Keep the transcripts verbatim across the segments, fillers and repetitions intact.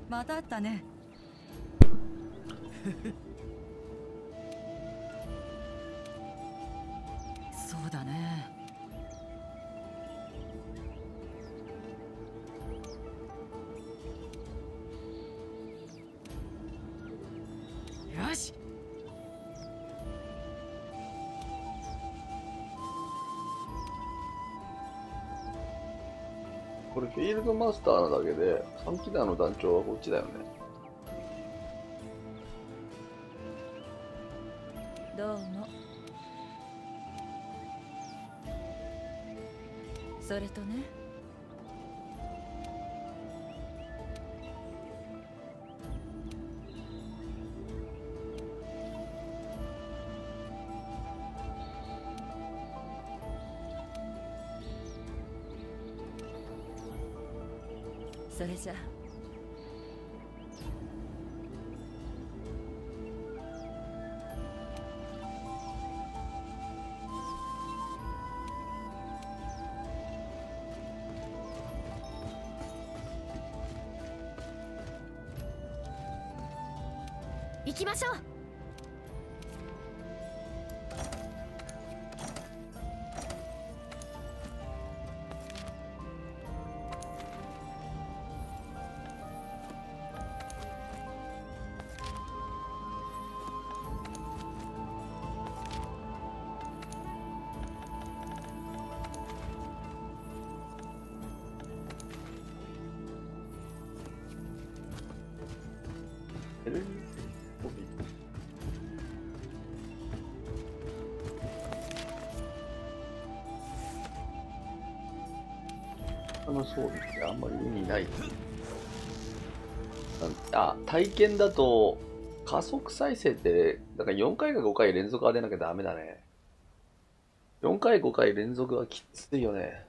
また会ったね。そうだね。よし。 これフィールドマスターなだけでさん機団の団長はこっちだよね。 どうも。それとね、それじゃ行きましょう。 エルリーコピー。他の装備ってあんまり意味ない。あ、体験だと加速再生ってだからよんかいかごかい連続当てなきゃダメだね。よんかいごかい連続はきついよね。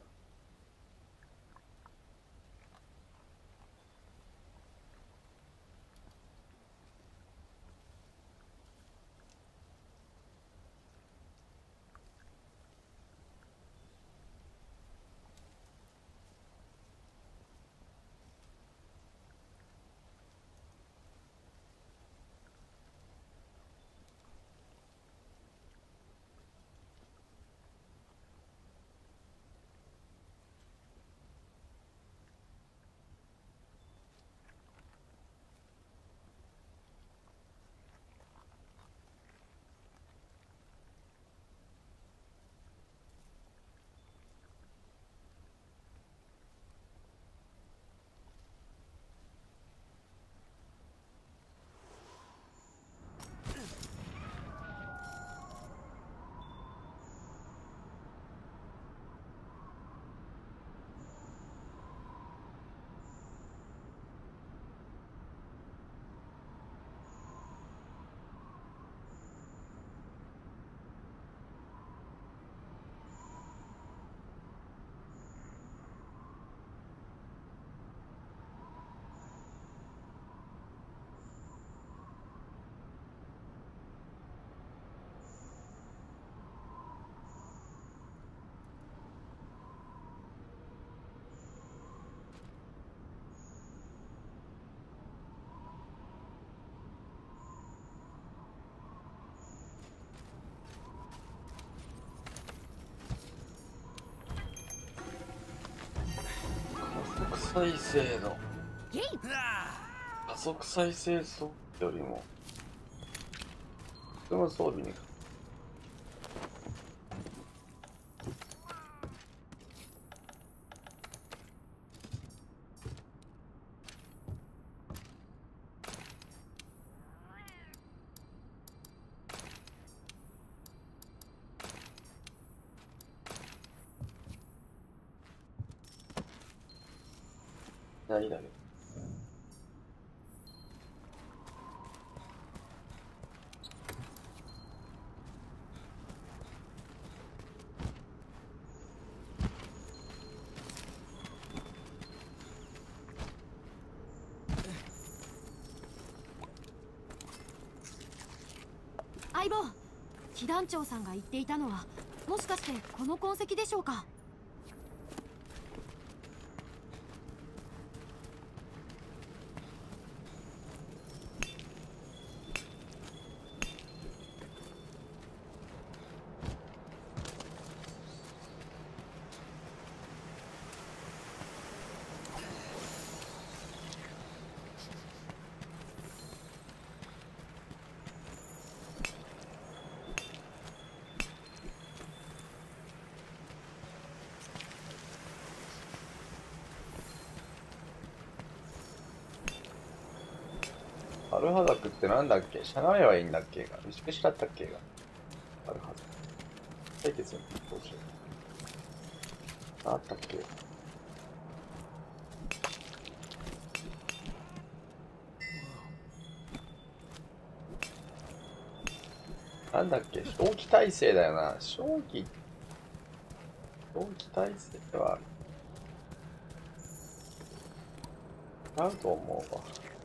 加速再生の加速再生装備よりも普通の装備にないだけど。 相棒、騎団長さんが言っていたのはもしかしてこの痕跡でしょうか。 アルハザクってなんだっけ？しゃがめばいいんだっけが。美しだったっけが。アルハザク。解決にどうしよう。あったっけ？なんだっけ？正気体制だよな。正気、正気体制はあると思うわ。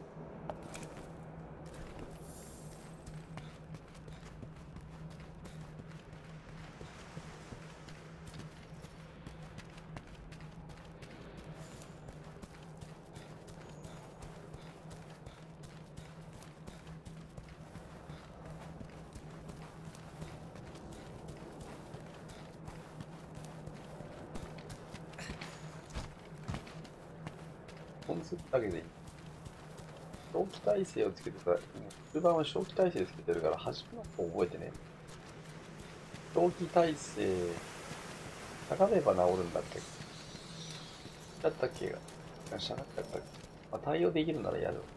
本数だけでいい。正気体制をつけてさ、中盤は正気体制つけてるから、初めの方覚えてねえ。正気体制、しゃがめば治るんだっけ？だったっけが。しゃがっちゃったっけ？まあ、対応できるならやる。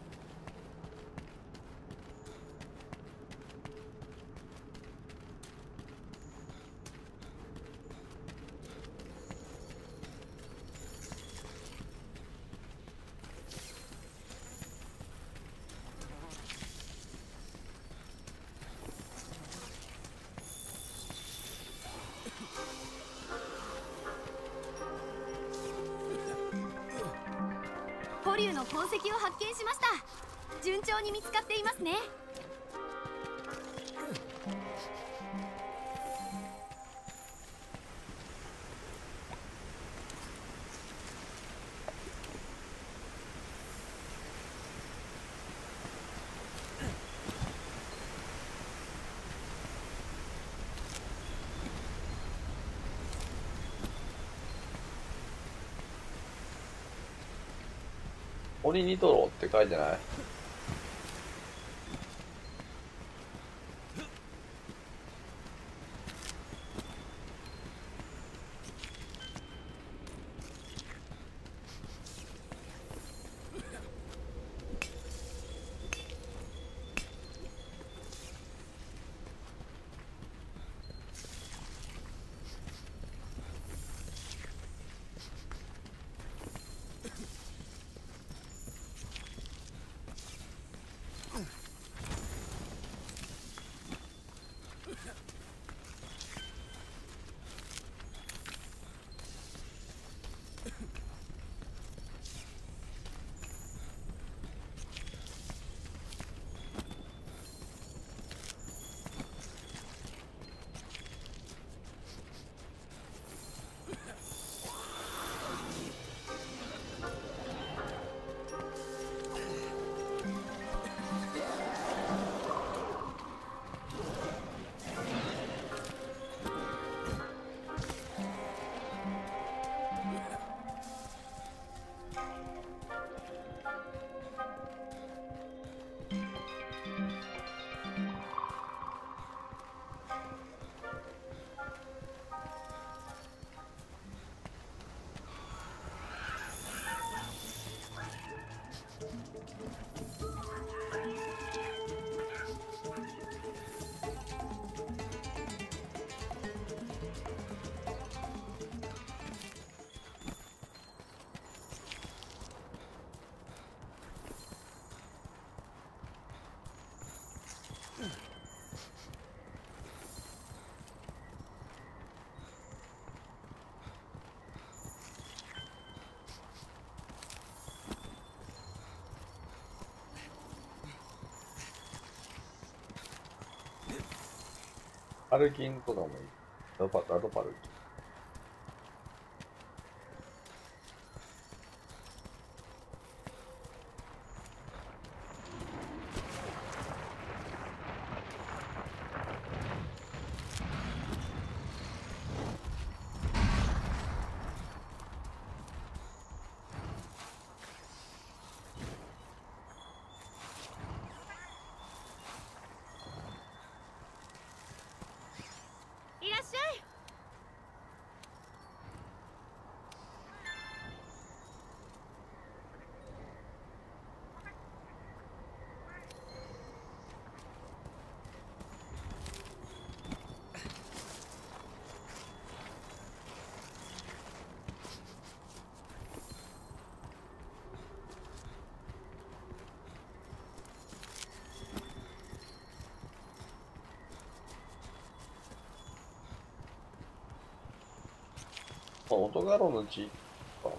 古竜の痕跡を発見しました。順調に見つかっていますね。 鬼ニトロって書いてない？パルキンとかもいい。ラドパ、ラドパルキン。 いらっしゃい。 あ、音ガロンの字か。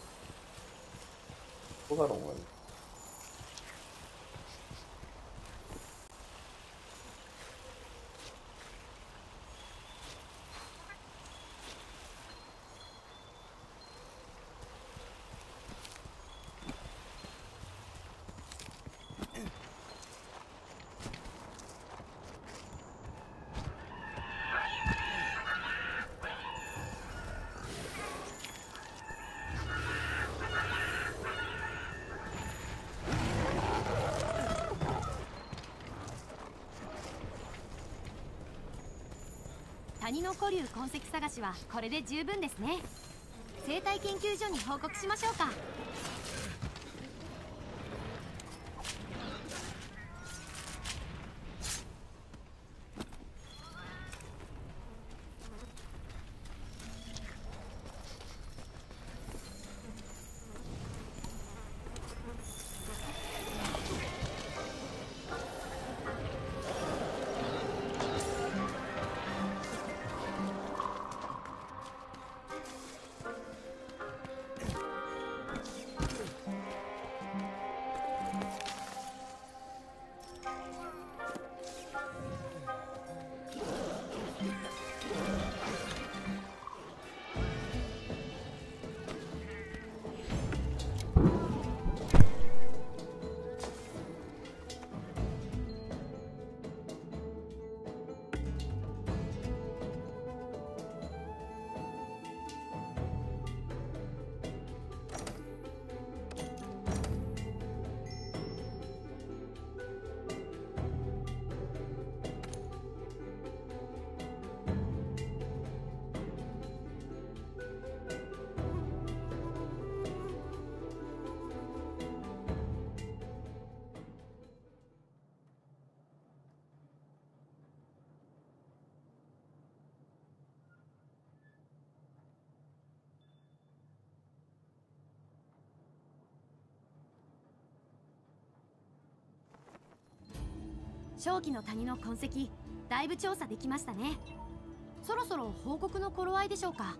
音ガロンがね。 谷の古竜痕跡探しはこれで十分ですね。生態研究所に報告しましょうか。正気の谷の痕跡、だいぶ調査できましたね。そろそろ報告の頃合いでしょうか。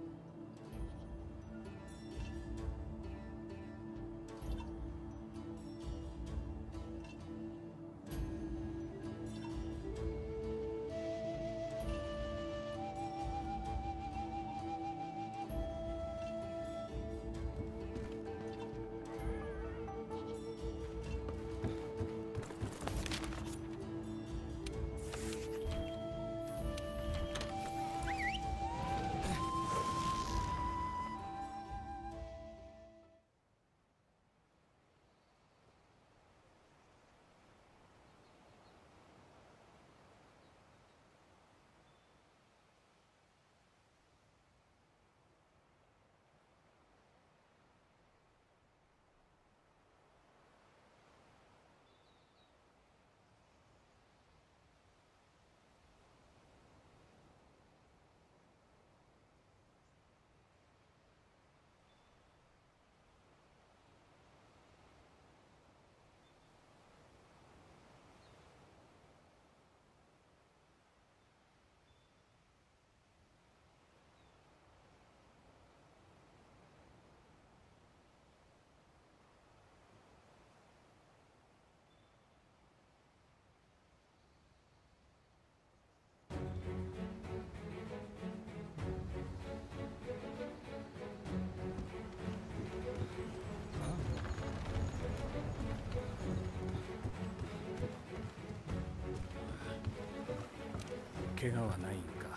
怪我はないんか。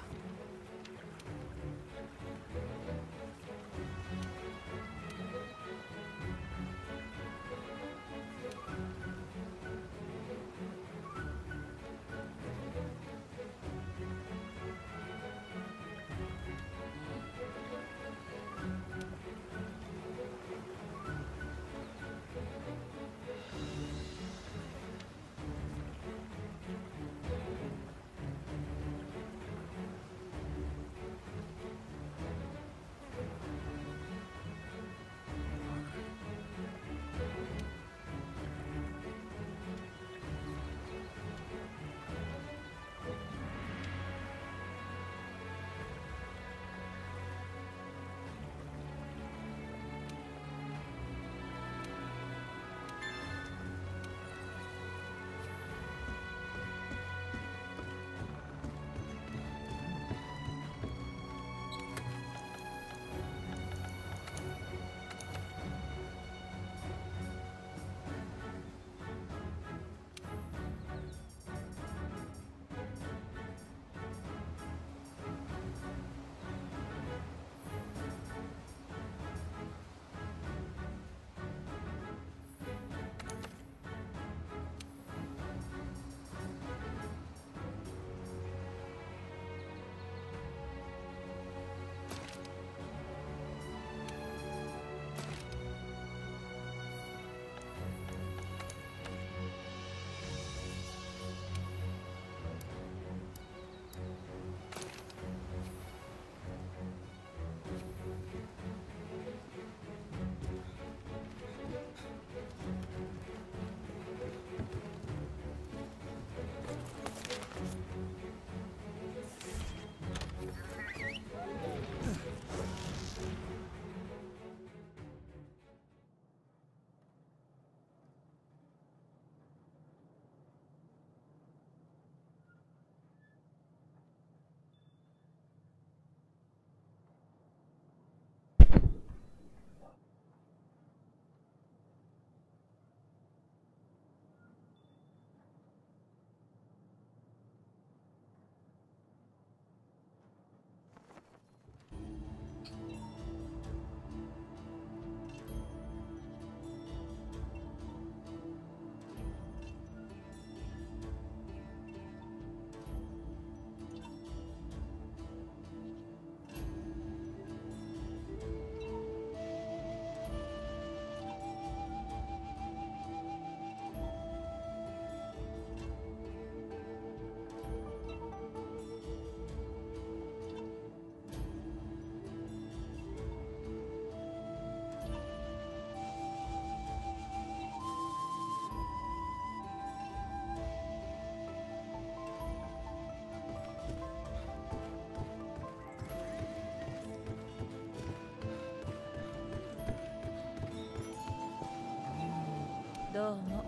どうも。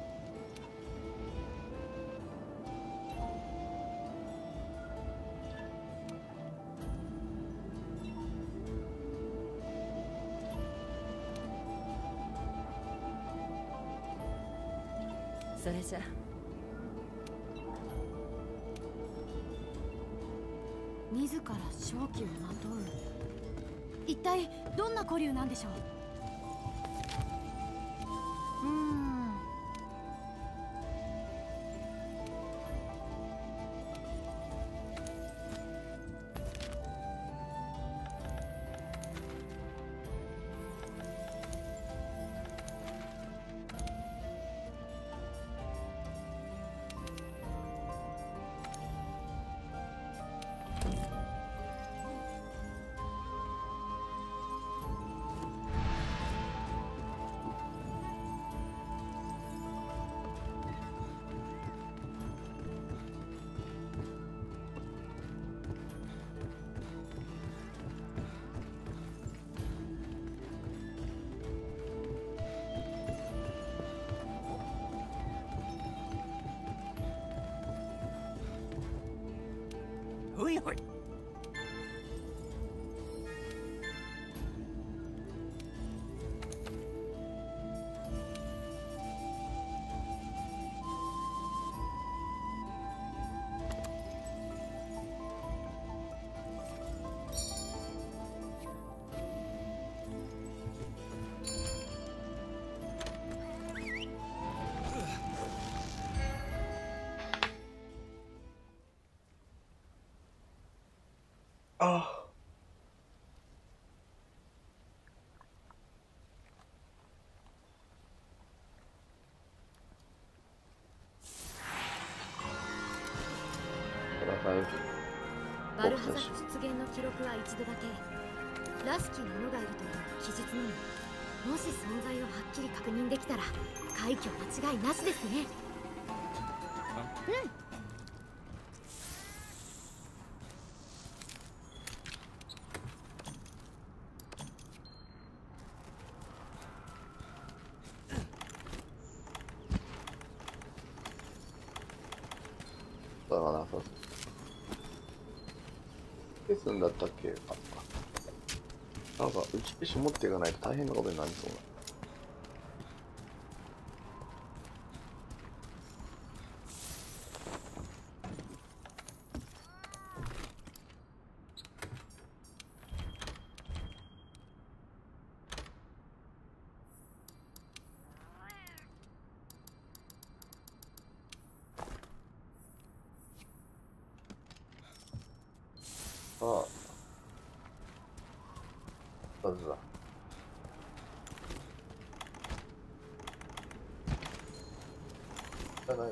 それじゃ。 自ら正気をまとう。一体どんな古流なんでしょう。うーん。 ほいほい。 ああ。 バルハザ出現の記録は一度だけ。らしき者がいるという記述のみ。もし存在をはっきり確認できたら快挙間違いなしですね。うん。 だからな、そう。消すんだったっけ？あ、なんか打ち消し持っていかないと大変なことになりそうな。ああ。まずだ。じゃない。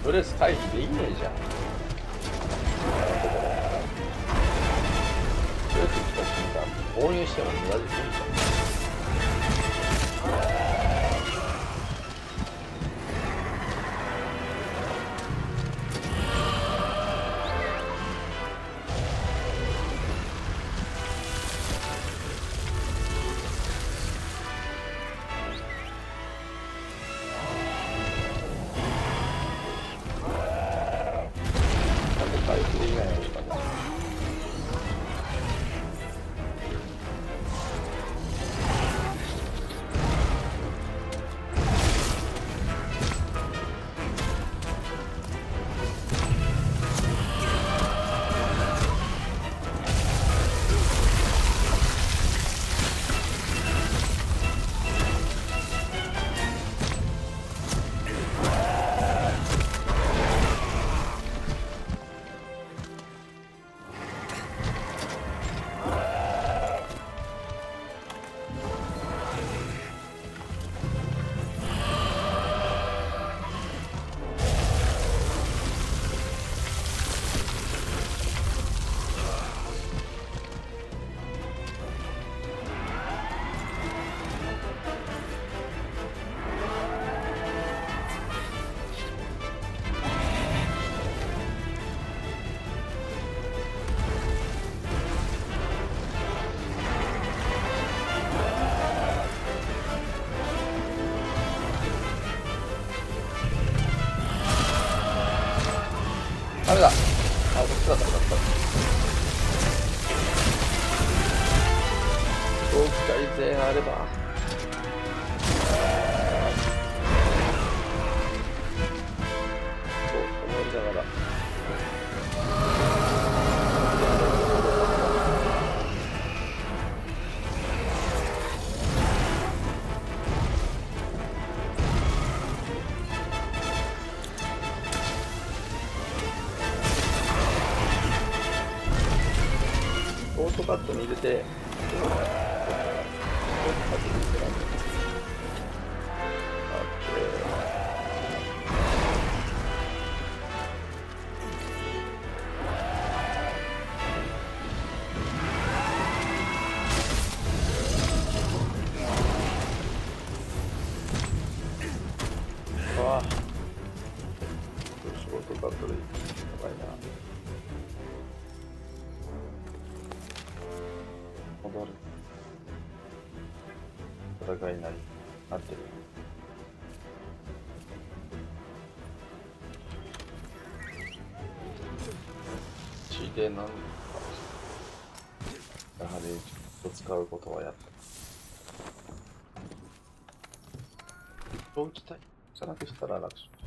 プレス回避できねえじゃん。プレス来た瞬間購入しても無駄でいいじゃん。ダメだ。あ、こっちだった。だった。長期改善あれば。そう思いながら。ショートカットに入れて、ショートカットに入れてなんだ。あって、ああ、ショートカットでやばいな。戻る戦いになりなってる。血でなんかやはりちょっと使うことはやった。長期体じゃなくしたら楽勝。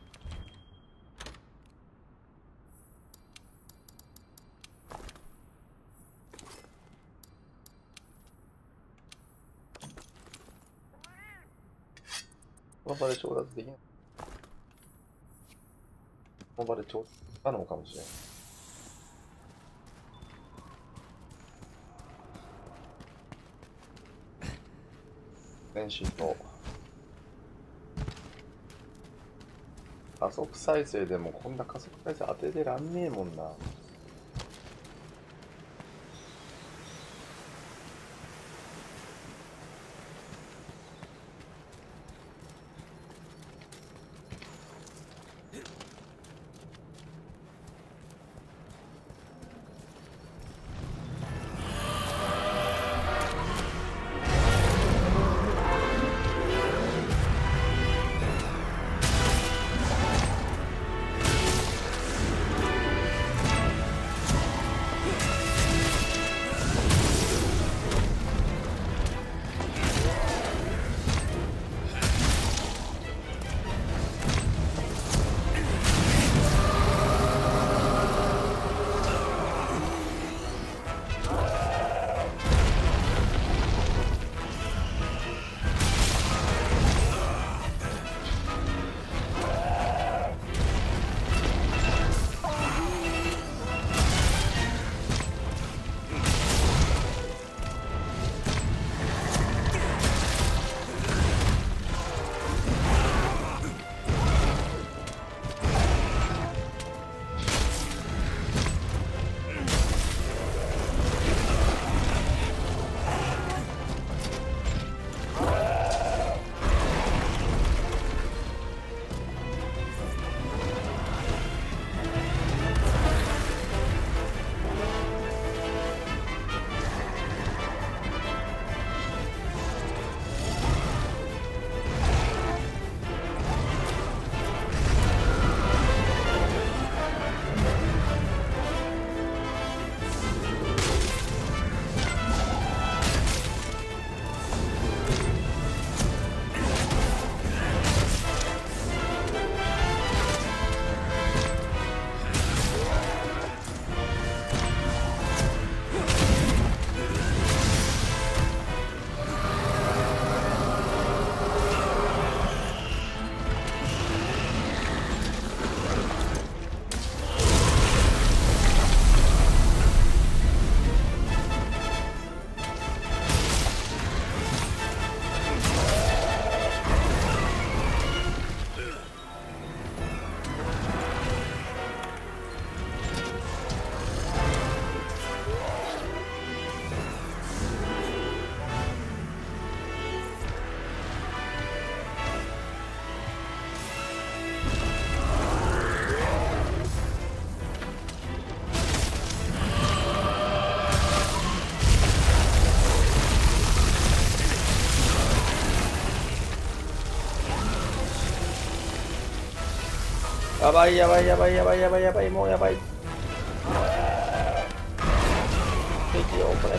この場で調達できない。この場で調達不可能かもしれない。前進と加速再生でもこんな加速再生当ててらんねえもんな。 やばいやばいやばいやばいやばいやばい、もうやばい。敵よこれ。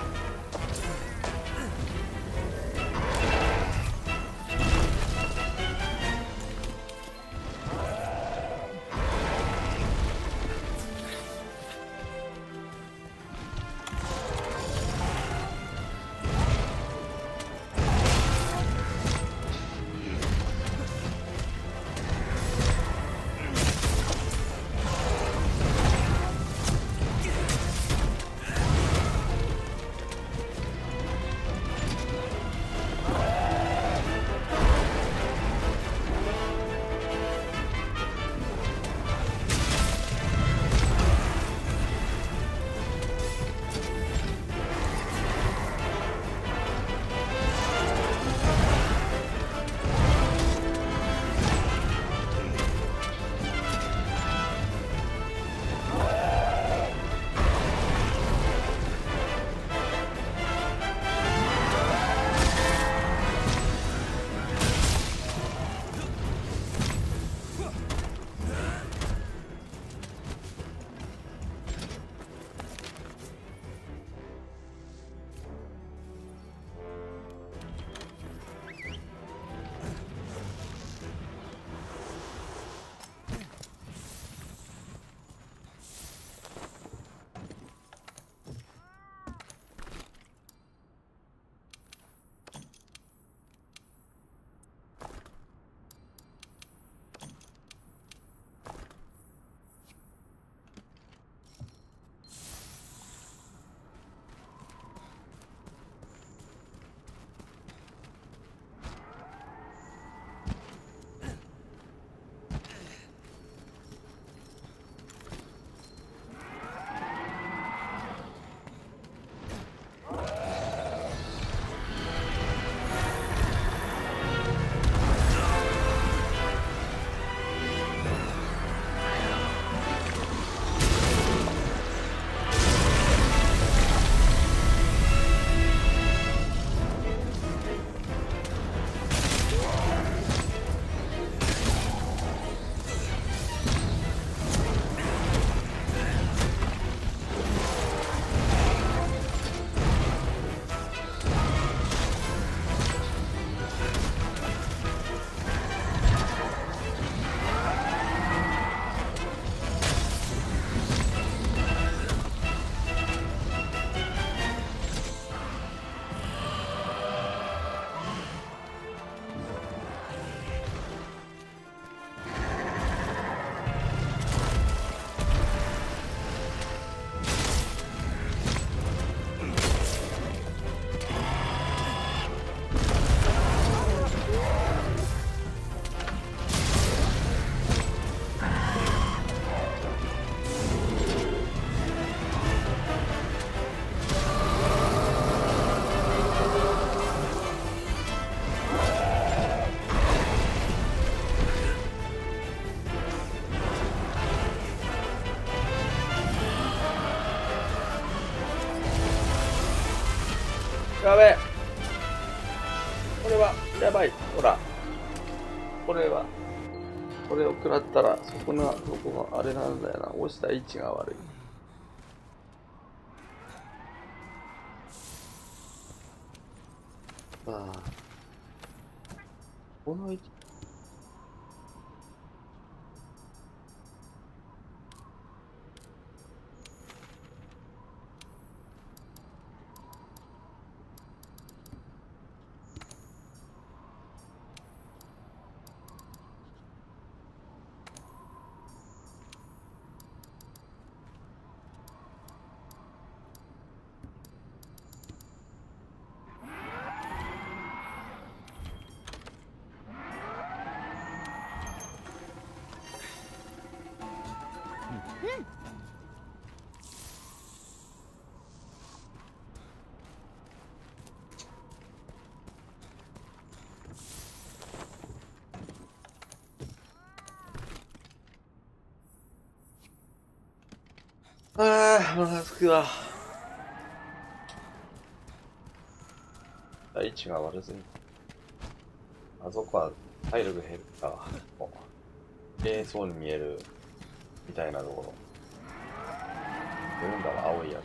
やべえ。これはやばい。ほら。これは。これを食らったら、そこの、そこがあれなんだよな。押した位置が悪い。ああ。この位置。ああ、お腹すくわ。位置が悪すぎ。あそこは体力減るか。 綺麗そうに見えるみたいなところ。いるんだろ、青いやつ。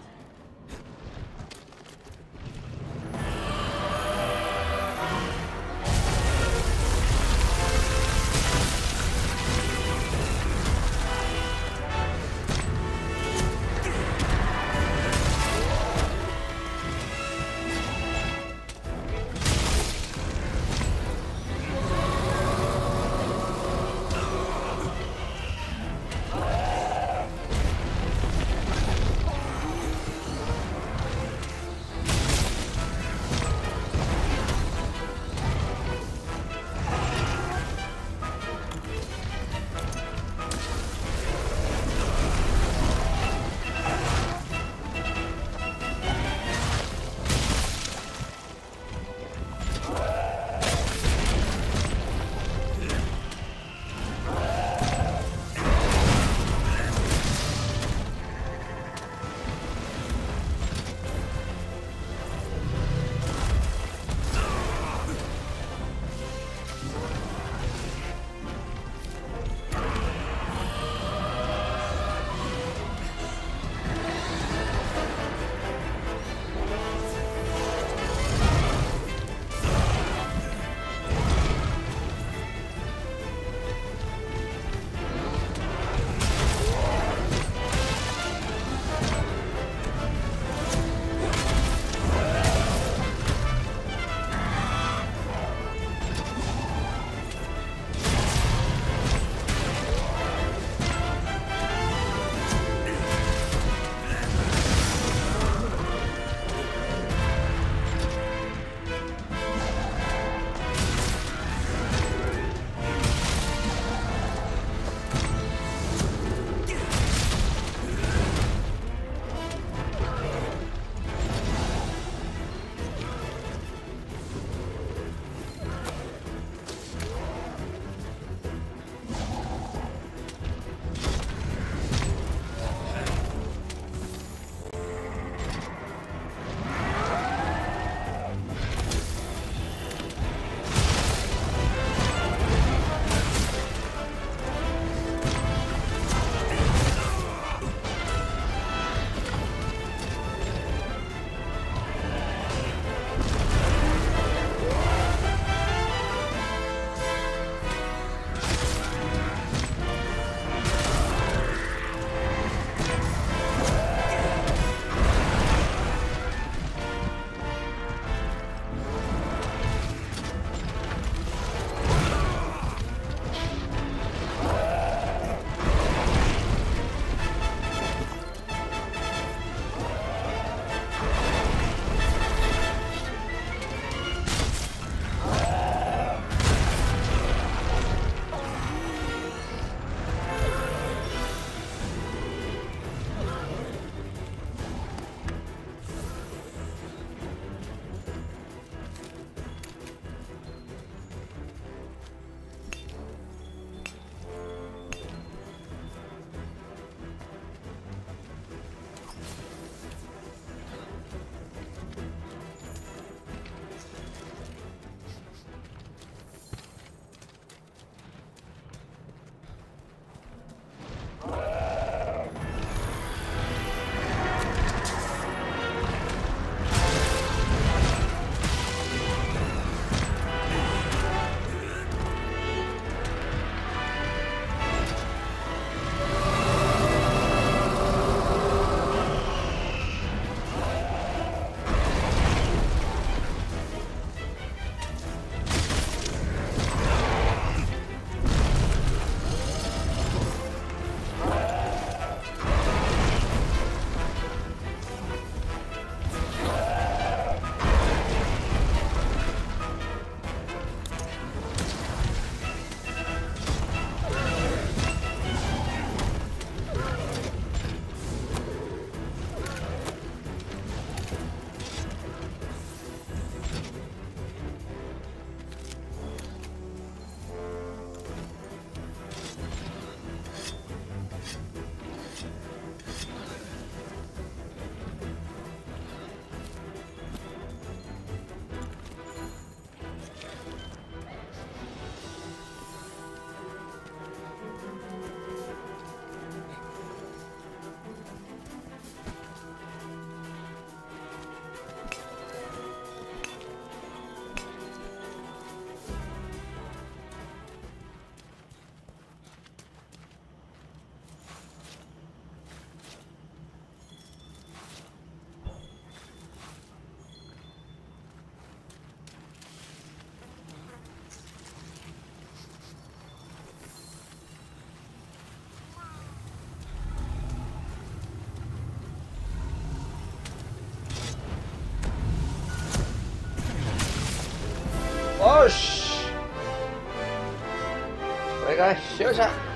よしこれが勝者